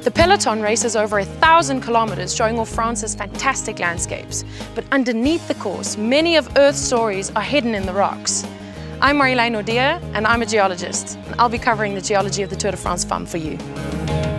The peloton races over 1,000 kilometers, showing off France's fantastic landscapes. But underneath the course, many of Earth's stories are hidden in the rocks. I'm Marjolein Naudé, and I'm a geologist. And I'll be covering the geology of the Tour de France Femmes for you.